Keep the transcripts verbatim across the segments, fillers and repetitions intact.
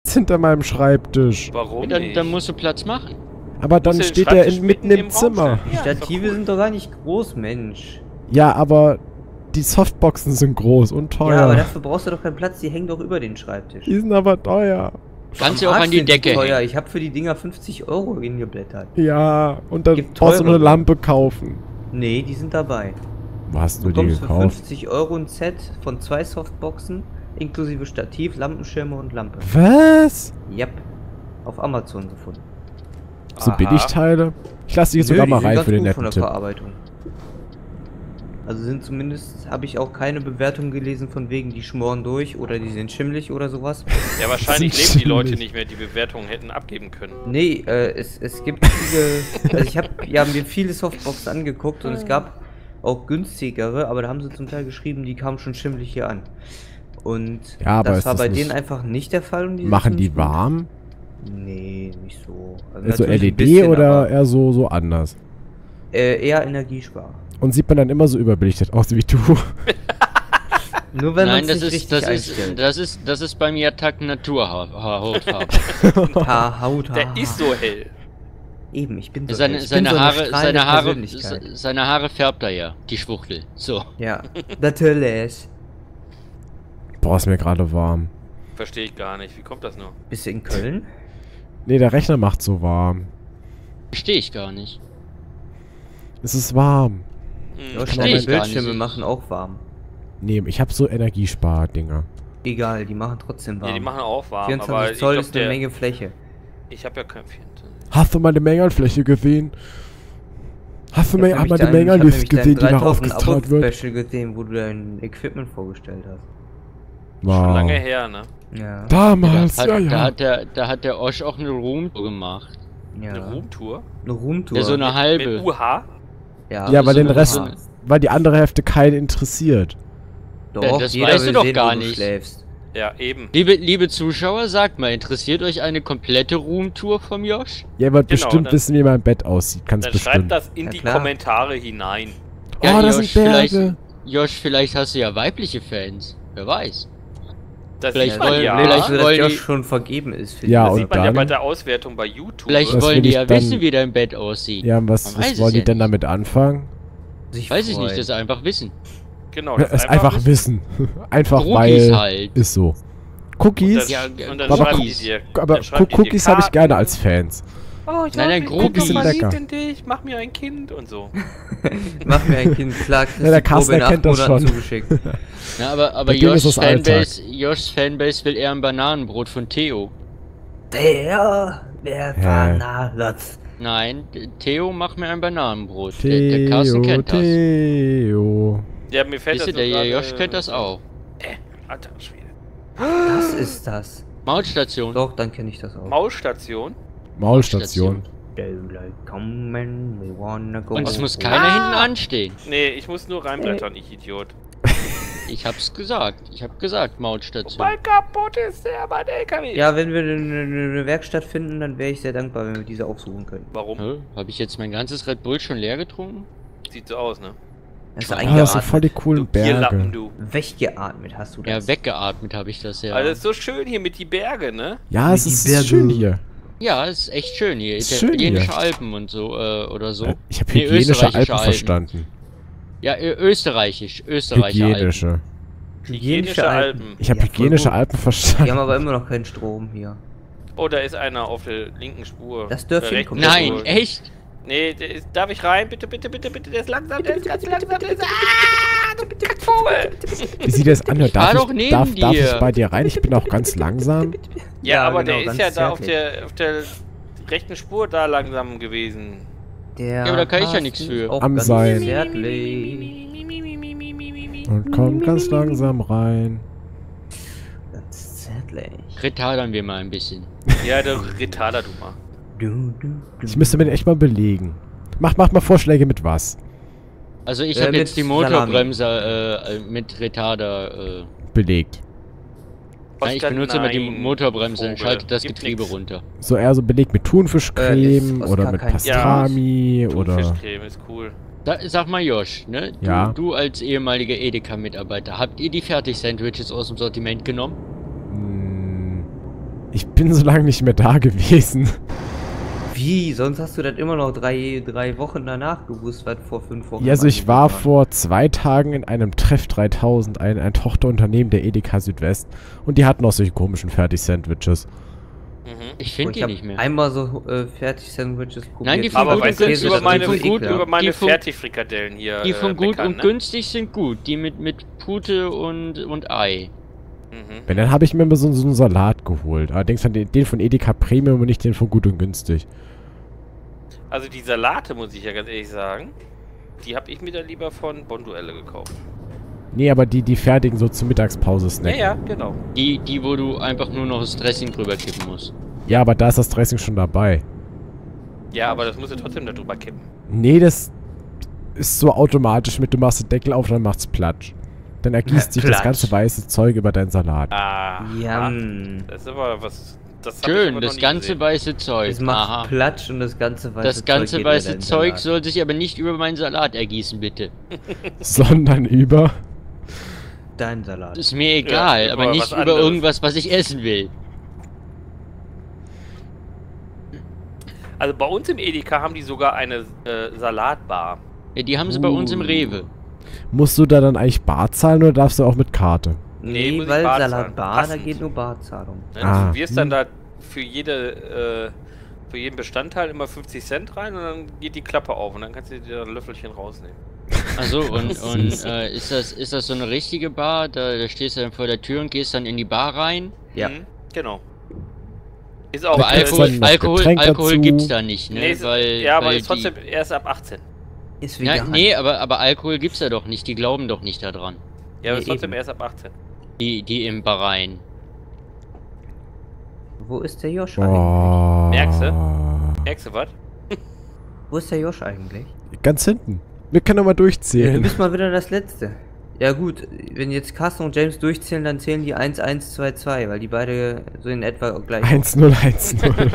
nichts hinter meinem Schreibtisch. Warum Dann, nicht? dann musst du Platz machen. Aber dann Musst du den steht der Schreibtisch in, mitten im Raum Zimmer. stellen? Ja, Stative ist doch cool. sind doch gar nicht groß, Mensch. Ja, aber die Softboxen sind groß und teuer. Ja, aber dafür brauchst du doch keinen Platz, die hängen doch über den Schreibtisch. Die sind aber teuer. Kannst du Am auch Arsch an die sind die Decke teuer. hängen. Ich habe für die Dinger fünfzig Euro hingeblättert. Ja, und dann Gibt brauchst du nur eine teurere. Lampe kaufen. Nee, die sind dabei. Wo hast du Du die bekommst für gekauft? fünfzig Euro ein Set von zwei Softboxen, inklusive Stativ, Lampenschirme und Lampe. Was? Yep. Auf Amazon gefunden. So Aha. Billigteile? Ich lasse die jetzt Nö, sogar die mal sind rein ganz für den gut von netten der Tipp. Verarbeitung. Also sind zumindest, habe ich auch keine Bewertung gelesen von wegen, die schmoren durch oder die sind schimmelig oder sowas. Ja, wahrscheinlich Sind leben die Leute ziemlich- nicht mehr, die Bewertungen hätten abgeben können. Nee, äh, es, es gibt viele, also ich habe ja, mir viele Softboxen angeguckt und es gab auch günstigere, aber da haben sie zum Teil geschrieben, die kamen schon schimmelig hier an. Und Ja, aber das ist war das bei nicht- denen einfach nicht der Fall. Und die Machen sind die gut. warm? Nee, nicht so. Also So natürlich L E ein D bisschen, oder aber, eher so, so anders? äh, eher Energiespar. Und sieht man dann immer so überbelichtet aus wie du? Nur wenn man Nein, es das nicht ist, richtig das ist, einstellt. das ist, das ist bei mir Tag Naturhautfarbe. Ha, Haut, ha, Der ist so hell. Eben, ich bin so Seine, ich bin seine so eine Haare, strahlende seine Haare, Persönlichkeit. se- seine Haare färbt er ja, die Schwuchtel. So. Ja, natürlich. Boah, ist mir gerade warm. Verstehe ich gar nicht. Wie kommt das nur? Bist du in Köln? Nee, der Rechner macht so warm. Verstehe ich gar nicht. Es ist warm. Hm. Ja, Versteh meine ich gar Bildschirme nicht. machen auch warm. Nee, ich habe so Energiespar-Dinger. Egal, die machen trotzdem warm. Ja, die machen auch warm, aber vierundzwanzig ich Zoll glaub, ist eine der, Menge Fläche. ich habe ja kein vierundzwanzig. Hast du meine Mengenfläche gesehen? Hast du Ich mal hab mal die nämlich dein- ich hab Mengenliste nämlich dein gesehen, die da dreitausend aufgestrahlt wird? Abo-Special gesehen, wo du dein Equipment vorgestellt hast. Schon Wow. lange her, ne? Ja. Damals, da, hat, ja, da, ja. hat der, da hat der Osch auch eine Roomtour gemacht. ja. Eine Roomtour. Eine Roomtour. Ja, so eine Mit halbe. U H. Ja, Ja, weil so den eine Rest, Roomtour. weil die andere Hälfte keinen interessiert. Doch, Ja, das jeder weißt du will doch sehen, gar wo du nicht. schläfst. Ja, eben. Liebe, liebe Zuschauer, sagt mal, interessiert euch eine komplette Roomtour vom Josh? Ihr wollt Genau, bestimmt dann- wissen, wie mein Bett aussieht. Ganz Dann bestimmt. schreibt das in Ja, die klar. Kommentare hinein. Oh, das sind vielleicht, Berge. Josh, vielleicht hast du ja weibliche Fans. Wer weiß. Das Vielleicht sieht man wollen- ja. Vielleicht, vielleicht so, dass wollen Josh die- schon vergeben ist. Für Ja, die. Das und sieht man ja dann- bei der Auswertung bei YouTube. Vielleicht Was wollen will die ich ja dann- wissen, wie dein Bett aussieht. Ja, und was, Man was weiß es wollen die ja denn nicht. damit anfangen? sich Weiß ich freuen. nicht, das einfach wissen. Genau, Es das einfach, wissen. einfach Cookies weil... halt. Ist so. Und Cookies? dann, Ja, und dann aber schreiben die Cookies. dir. aber dann schreiben die dir Cookies habe ich gerne Karten. als Fans. Oh, ich Nein, nein, bin Cookies sind lecker. in dich, mach mir ein Kind und so. Mach mir ein Kind, klar, kriegst Ja, der die Probe Carsten in acht erkennt das Monaten schon. zugeschickt. Ja, aber, aber Bei dem ist Joshs das Alltag. Fanbase, Joshs Fanbase will eher ein Bananenbrot von Theo. Der, der Bananas. Nein, d- Theo macht mir ein Bananenbrot. Der, der Carsten Theo, kennt das. Theo. Ja, mir fällt Siehst du, das der so gerade- Josh kennt das auch. Alter Schwede. Das ist das. Mautstation. Doch, dann kenne ich das auch. Maulstation. Maulstation. Daylight coming, we wanna go Und es muss home. keiner hinten anstehen. Nee, ich muss nur reinblättern, ich Idiot. Ich hab's gesagt. Ich hab gesagt, Mautstation. Mein kaputt ist der, mein L K W. Ja, wenn wir eine, eine Werkstatt finden, dann wäre ich sehr dankbar, wenn wir diese aufsuchen können. Warum? Hä? Hab ich jetzt mein ganzes Red Bull schon leer getrunken? Sieht so aus, ne? Das ist Ah, Ah, das sind eingeatmet. voll die coolen Du Bierlappen, Berge. du. Weggeatmet hast du das. Ja, weggeatmet habe ich das ja. Also, es ist so schön hier mit die Berge, ne? Ja, es Die ist Berge. schön hier. Ja, ist echt schön hier. Ist schön Italienische hier. Alpen und so, äh, oder so. Äh, Ich habe Nee, hygienische österreichische Alpen Alpen. verstanden. Ja, ö- österreichisch. Österreichische Alpen. Hygienische. Hygienische Alpen. Ich habe Ja, voll hygienische gut. Alpen Die verstanden. haben aber immer noch keinen Strom hier. Oh, da ist einer auf der linken Spur. Das Dörfchen Der rechten kommt Nein, Spur. echt? Nee, der ist, darf ich rein? Bitte, bitte, bitte, bitte. Der ist langsam, der ist ganz langsam. Der ist, ah, du Kackvogel. Wie sieht das an? Ich war Darf doch ich, neben darf, darf ich dir. bei dir rein? Ich bin auch ganz langsam. Ja, Ja, aber genau, der ist ganz ja da auf zärtlich. der, auf der rechten Spur da langsam gewesen. Der aber da kann ich ja Carsten nichts ist für. auch Am ganz Sein. zärtlich. Und kommt ganz langsam rein. Ganz zärtlich. Retardern wir mal ein bisschen. Ja, der Retarder, du mal. Du, du, du. Ich müsste mir echt mal belegen. Macht, macht mal Vorschläge mit was. Also ich Äh, habe jetzt mit die Motorbremse äh, äh, mit Retarder. Äh, Belegt. nein, ich Oskar, benutze immer die nein, Motorbremse und Vogel. schalte das Gibt Getriebe nix. runter. So eher so belegt mit Äh, Thunfischcreme ist oder Oskar mit kein Pastrami oder... Thunfischcreme ist cool. Da, sag mal Josh, ne? Du, Ja. du als ehemaliger Edeka-Mitarbeiter, habt ihr die Fertig-Sandwiches aus dem Sortiment genommen? Hm, Ich bin so lange nicht mehr da gewesen. Wie? Sonst hast du das immer noch drei, drei Wochen danach gewusst, was vor fünf Wochen Ja, also ich war war. vor zwei Tagen in einem Treff dreitausend, ein, ein Tochterunternehmen der Edeka Südwest. Und die hatten auch solche komischen Fertig-Sandwiches. Mhm. Ich Oh, finde ich die habe nicht mehr. einmal so äh, Fertig-Sandwiches probiert. Nein, die von Aber gut weißt und du, günstig über sind meine, von gut, über meine die von, Fertigfrikadellen hier die von äh, gut meckern, und ne? günstig sind gut. Die mit, mit Pute und, und Ei. Mhm. Wenn, dann habe ich mir immer so, so einen Salat geholt. Allerdings dann den, den von Edeka Premium und nicht den von gut und günstig. Also die Salate, muss ich ja ganz ehrlich sagen, die habe ich mir dann lieber von Bonduelle gekauft. Nee, aber die, die fertigen so zur Mittagspause Ja, snacken. ja, genau. Die, die, wo du einfach nur noch das Dressing drüber kippen musst. Ja, aber da ist das Dressing schon dabei. Ja, aber das musst du trotzdem da drüber kippen. Nee, das ist so automatisch mit, du machst den Deckel auf, dann macht's Platsch. Dann ergießt sich das Platsch. ganze weiße Zeug über deinen Salat. Ah, Ja, das ist aber was... Das hab ich Schön, aber noch das nie ganze gesehen. weiße Zeug. es macht Aha. Platsch und das ganze weiße Das ganze Zeug geht über weiße deinen Zeug Salat. soll sich aber nicht über meinen Salat ergießen, bitte. Sondern über... Dein Salat. Ist mir egal, über aber was nicht über anderes. irgendwas, was ich essen will. Also bei uns im Edeka haben die sogar eine äh, Salatbar. Ja, die haben sie bei uns im Uh. Rewe. Musst du da dann eigentlich bar zahlen oder darfst du auch mit Karte? Nee, Nee, muss ich weil Bar zahlen. Salatbar, da Passend. geht nur Barzahlung. Ne? Ah. Du wirst dann da für jede, äh, für jeden Bestandteil immer fünfzig Cent rein und dann geht die Klappe auf und dann kannst du dir ein Löffelchen rausnehmen. Also und, und äh, ist das ist das so eine richtige Bar? Da, da stehst du dann vor der Tür und gehst dann in die Bar rein. Ja. Mhm, genau. Ist auch Aber Da kriegst du Alkohol, dann noch Alkohol, Getränk Alkohol dazu. gibt's da nicht, ne? Nee, ist, weil, ja, aber weil ist trotzdem erst ab achtzehn. Ist Die, ja, vegan. nee, aber, aber Alkohol gibt's da doch nicht. Die glauben doch nicht daran. Ja, aber Nee, ist trotzdem eben. erst ab achtzehn. Die, die im Bahrain. Wo ist der Josh eigentlich? Oh. Merkst Merkst du was? Wo ist der Josh eigentlich? Ganz hinten. Wir können doch mal Ja, du durchzählen. bist mal wieder das Letzte. Ja gut, wenn jetzt Carsten und James durchzählen, dann zählen die eins eins zwei zwei, weil die beide so in etwa gleich... eins null eins null.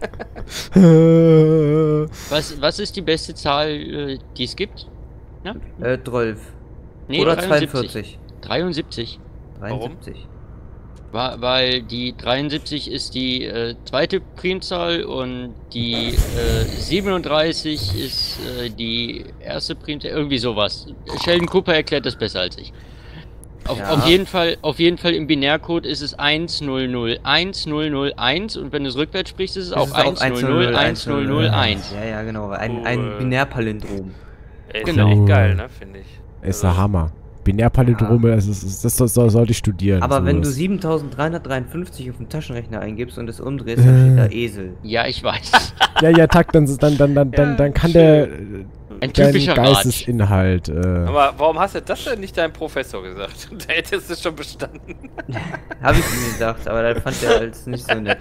Was, was ist die beste Zahl, äh, die es gibt? Ja? Äh, zwölf. Nee, Oder dreiundsiebzig. zweiundvierzig. dreiundsiebzig. dreiundsiebzig. War, weil die dreiundsiebzig ist die äh, zweite Primzahl und die äh, siebenunddreißig ist äh, die erste Primzahl. Irgendwie sowas. Sheldon Cooper erklärt das besser als ich. Auf, Ja. auf jeden Fall, auf jeden Fall im Binärcode ist es eins null null eins null null eins und wenn du es rückwärts sprichst, ist es auch eins null null eins null null eins. Ja, ja, genau. Ein, Cool. ein Binärpalindrom. Ey, ist Genau. ja echt geil, ne, finde ich. Ist der Hammer. Binärpalindrome, das, ist, das, das, das sollte ich studieren. Aber wenn du sowas. siebentausenddreihundertdreiundfünfzig auf dem Taschenrechner eingibst und es umdrehst, dann steht da Esel. Ja, ich weiß. Ja, ja, Takt, dann, dann, dann, dann, dann, dann kann der Ein dein typischer Ratsch. Geistesinhalt. Äh, Aber warum hast du das denn nicht deinem Professor gesagt? Da hättest du schon bestanden. Habe ich mir gedacht, aber das fand er als nicht so nett.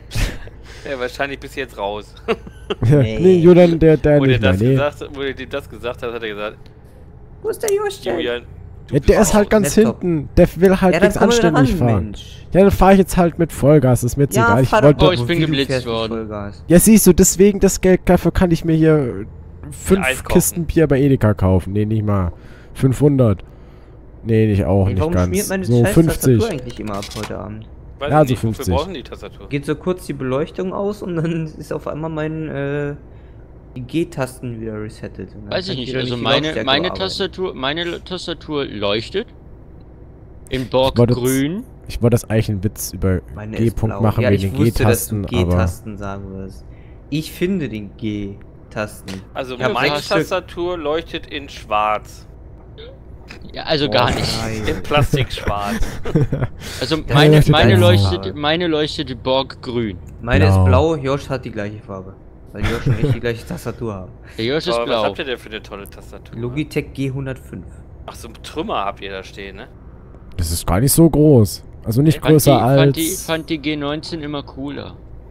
Ja, wahrscheinlich bis jetzt raus. nee, nee, Julian, der, der Wo dir nicht mehr, das, nee. gesagt, wo dir das gesagt hat, hat er gesagt, Wo ist der Josh denn? Julian, du Ja, der bist ist halt raus. ganz Laptop. hinten. Der will halt Ja, dann nichts komm mal da anständig ran, fahren. Mensch. Ja, dann fahre ich jetzt halt mit Vollgas, ist mir jetzt egal. Ich fahr wollte. doch Oh, ich bin wie du geblitzt fährst mit worden. Vollgas. Ja, siehst du, deswegen das Geld, dafür kann ich mir hier fünf Eis kaufen. Kisten Bier bei Edeka kaufen. Nee, nicht mal. fünfhundert. Nee, nicht auch, Ey, nicht warum ganz. schmiert meine So scheiß fünfzig. Tastatur eigentlich immer ab heute Abend? Weiß Ja, ich so nicht, wofür fünfzig. brauchen die Tastatur? Geht so kurz die Beleuchtung aus und dann ist auf einmal mein, äh, die G-Tasten wieder resettet. Und dann Weiß kann ich nicht. wieder Also die meine, Lautstärke meine bearbeiten. Tastatur, meine Tastatur leuchtet. In Borg wollte- grün. Ich wollte das eigentlich einen Witz über Meine G. ist blau. machen ja, wegen ich den wusste, dass du G-Tasten, aber. G-Tasten sagen wirst. Ich finde den G-Tasten. Also Ja, meine was? Tastatur leuchtet in schwarz. Ja, also gar Oh, nicht. nein. In Plastikschwarz. Also Ja, meine, leuchtet meine einfach. leuchtet, meine leuchtet Borg grün. Meine Blau. ist blau, Josh hat die gleiche Farbe. Weil Josh und ich die gleiche Tastatur haben. Der Josh ist Aber was blau. habt ihr denn für eine tolle Tastatur? Logitech G hundertfünf. Ach, so Trümmer habt ihr da stehen, ne? Das ist gar nicht so groß. Also nicht Ich fand größer die, als. Fand die, fand die G neunzehn immer cooler.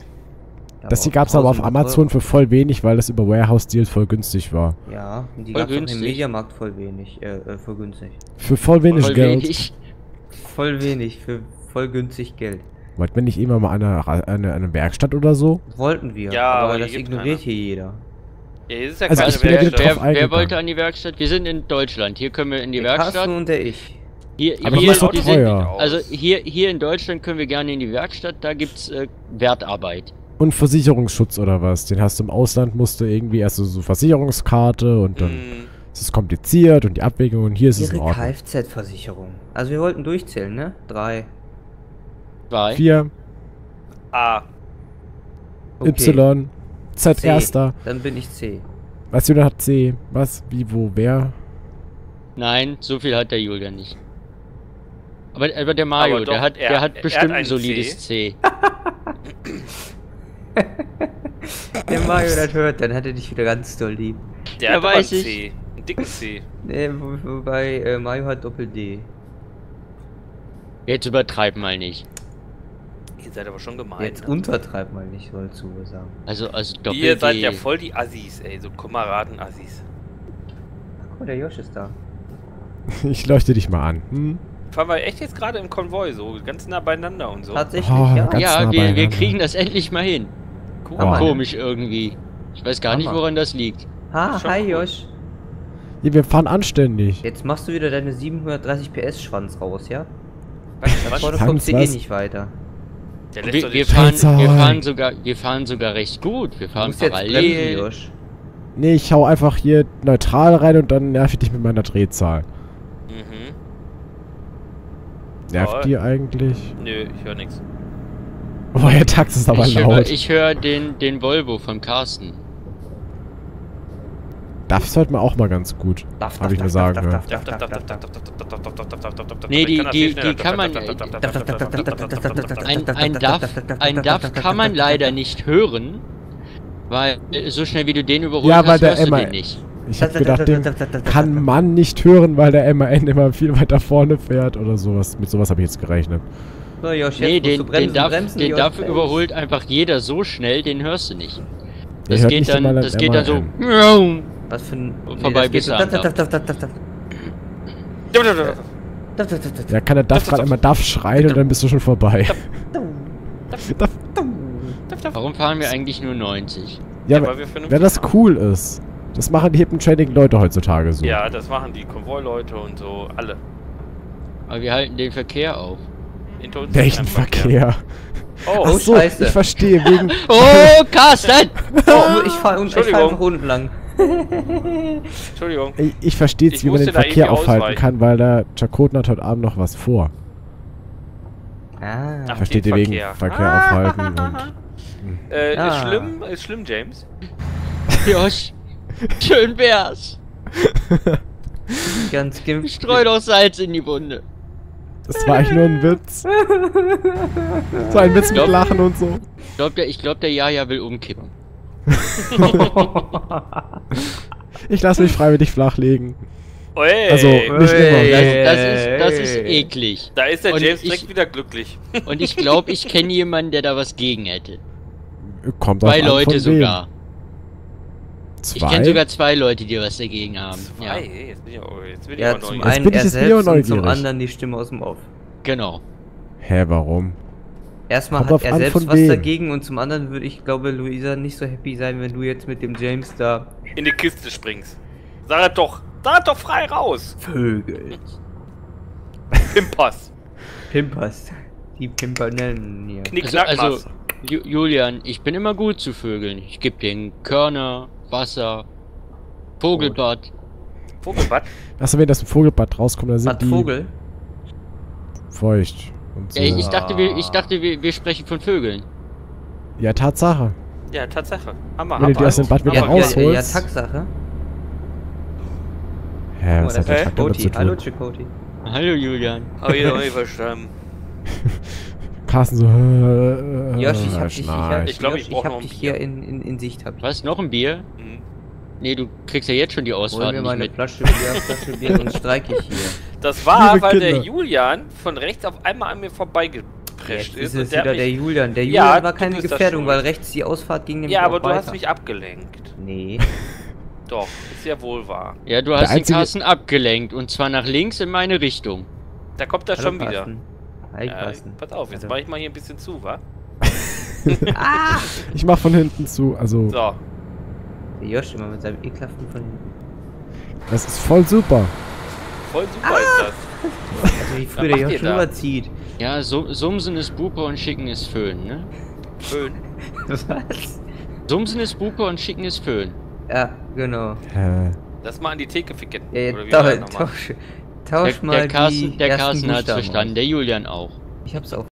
das die gab es aber auf Amazon für voll wenig, weil das über Warehouse Deals voll günstig war. Ja, und die Voll gab es auch im günstig. Mediamarkt voll wenig, äh, äh, voll günstig. Für voll wenig Voll Geld. wenig. Voll wenig, für voll günstig Geld. Wollten wir nicht immer mal eine, eine, eine Werkstatt oder so? Wollten wir, Ja, aber aber hier das gibt's ignoriert keiner. hier jeder. Ja, hier ist ja Also keine ich bin ja wieder Werkstatt. drauf Wer, wer eingegangen. wollte an die Werkstatt? Wir sind in Deutschland. Hier können wir in die Der Werkstatt. Carsten und der ich. Hier, Aber hier, das ist doch wir sind- teuer. Also hier, hier in Deutschland können wir gerne in die Werkstatt, da gibt's äh, Wertarbeit. Und Versicherungsschutz oder was? Den hast du im Ausland, musst du irgendwie erst so, so Versicherungskarte und dann Mm, ist es kompliziert und die Abwägung und hier ist es in Ihre Ordnung. Kfz-Versicherung. Also wir wollten durchzählen, ne? Drei. Zwei. Vier, A. Y, Z C. erster. Dann bin ich C. Was Julian hat C? Was? Wie, wo, wer? Nein, so viel hat der Julian nicht. Aber, aber der Mario, Aber doch, der hat, er- der er hat hat bestimmt ein ein solides C. Der Mario das hört, dann hat er dich wieder ganz doll lieb. Der Ja, hat aber weiß ein ich. C. Einen dicken C. Ne, wo, wobei äh, Mario hat Doppel-D. Jetzt übertreib mal nicht. Ihr seid aber schon gemein. Jetzt ne? untertreib mal nicht, sollst du wohl sagen. Also, also Doppel Ihr seid ja voll die Assis, ey. So Kameraden-Assis. Oh, der Josh ist da. Ich leuchte dich mal an. Hm? Fahren wir echt jetzt gerade im Konvoi, so ganz nah beieinander und so. Tatsächlich, Oh, ja. ganz Ja, nah wir, wir beieinander. kriegen das endlich mal hin. Cool. Hammer. Komisch irgendwie. Ich weiß gar nicht, Hammer. woran das liegt. Ha, Schon hi cool. Josh. Ja, wir fahren anständig. Jetzt machst du wieder deine siebenhundertdreißig P S Schwanz raus, ja? Was, Da was? vorne Schwanz, kommst du eh was? nicht weiter. Der lässt Wir, doch wir, den fahren, Scheiße. wir, fahren sogar, wir fahren sogar recht gut. Wir Du fahren musst jetzt bremsen, parallel. Josh. Nee, ich hau einfach hier neutral rein und dann nerv ich dich mit meiner Drehzahl. Mhm. Nervt Ja. die eigentlich? Nö, ich höre nichts. Oh, der Tax ist aber Ich höre laut. ich hör den, den Volvo von Carsten. Das ist heute mal auch mal ganz gut. Darf, Hab ich mir sagen hören. Nee, die- die- die kann man- Ein, ein, D A F, ein D A F kann man leider nicht hören, weil äh, so schnell wie du den überholt Ja, weil hast, der hörst du immer- den nicht. Ich hab gedacht, den kann man nicht hören, weil der M A N immer viel weiter vorne fährt oder sowas. Mit sowas habe ich jetzt gerechnet. So, Josh, jetzt Nee, musst den, du bremsen, den, D A F, bremsen, den Josh, D A F bremsen. überholt einfach jeder so schnell, den hörst du nicht. Der Das hört geht nicht dann, einmal das ein geht dann so. M Was für ein... Vorbei das bis geht- er da- da- andarf. da- da- da- da- da- da- da- da- da- Ja, kann der D A F gerade einmal D A F schreien und dann bist du schon vorbei. D A F. Warum fahren wir eigentlich nur neunzig? Ja, Ja, weil aber wir vernünftig wenn das fahren. cool ist. Das machen die hippen trading Leute heutzutage so. Ja, das machen die Konvoi-Leute und so, alle. Aber wir halten den Verkehr auf. Hinter uns Welchen ist ein Verkehr? Oh, Ach so, Scheiße. ich verstehe, wegen... Oh, Carsten! Oh, ich fahr, ich fahr Entschuldigung. einfach unten lang. Entschuldigung. Ich, ich verstehe jetzt, Ich wie man den musste da Verkehr irgendwie aufhalten ausweichen. kann, weil der Chakoten hat heute Abend noch was vor. Ah. Ach, Versteht den ihr wegen Verkehr. Verkehr aufhalten und... Äh, Ah. ist schlimm, ist schlimm, James. Josh, schön wär's. Ganz gem- Streu doch Salz in die Wunde. Das war eigentlich nur ein Witz. So ein Witz mit Glaub- Lachen und so. Ich glaube, der, ich glaub, der Jaja will umkippen. Ich lasse mich freiwillig flachlegen. Oi, Also, nicht immer. Das, Ey. das, ist, das ist eklig. da ist der Und James ich- direkt wieder glücklich. Und ich glaube, ich kenne jemanden, der da was gegen hätte. Kommt Zwei drauf an, Leute von sogar. wem. Ich Zwei? kenne sogar zwei Leute, die was dagegen haben. Zwei, Ja, ey, jetzt bin ich, oh, jetzt bin ich Ja, aber zum neugierig. Jetzt einen bin ich er jetzt wieder selbst und zum neugierig. anderen die Stimme aus dem Off. genau. Hä, warum? Erstmal Kommt hat drauf er an, selbst von was wem. dagegen und zum anderen würde ich glaube Luisa nicht so happy sein, wenn du jetzt mit dem James da In die Kiste springst. Sag das doch, sag das doch frei raus. Vögel. Pimpers. Pimpers. Die Pimpernellen hier. Also, Knickknackmass. also Ju Julian, ich bin immer gut zu Vögeln. Ich gebe den Körner, Wasser, Vogelbad. Vogelbad. Achso, wenn das im Vogelbad rauskommt, dann sind Bad die Vogel? feucht. Und so. Ja, Ja, ich dachte, wir, ich dachte wir, wir sprechen von Vögeln. Tatsache. Ja, Tatsache. Hammer, Wenn du die aus dem Bad wieder Ja, Hammer. ja, rausholst. ja, ja, Taxsache. Hä, Oh, was das hat der ist Takt damit zu Chakoti. Hallo tun? Chakoti. Hallo Julian. Hab ich noch nicht verstanden. Carsten so... Äh, Josh, ich hab dich, ich hab, schnarcht. Ich glaub, Josh, ich ich brauch hab noch ein dich Bier. hier in, in, in Sicht. Hab ich. Was, noch ein Bier? Mhm. Nee, du kriegst ja jetzt schon die Hol Ausfahrt mir nicht mal eine mit. Flasche Bier, Flasche Bier, sonst streike ich hier. Das war, Liebe weil der Kinder. Julian von rechts auf einmal an mir vorbeigeprescht Jetzt ist. ist und es der hat wieder der mich, Julian. Der Ja, Julian war du keine bist da Gefährdung, schuld. weil rechts die Ausfahrt ging nämlich ja, aber auch du weiter. hast mich abgelenkt. Nee. Doch, ist ja wohl wahr. Ja, du Der hast den einzige- Carsten abgelenkt und zwar nach links in meine Richtung. Da kommt er Hallo, schon wieder. Carsten. Hi, Ja, Carsten. pass auf, jetzt Also- mach ich mal hier ein bisschen zu, wa? Ich mach von hinten zu, also... So. Der Josh immer mit seinem ekelhaften von hinten. Das ist voll super. Voll super ist das. Also wie früher der macht ihr Josh da? überzieht. Ja, so, Sumsen ist Bupe und Schicken ist Föhn, ne? Föhn. Was? Sumsen ist Bupe und Schicken ist Föhn. Ja, genau. Hä? Lass mal an die Theke ficken. Ja, Oder wie ja, war das tausch, nochmal? tausch, Der, tausch mal der Carsten, die der ersten Carsten hat's Buchstaben verstanden, aus. der Julian auch. Ich hab's auch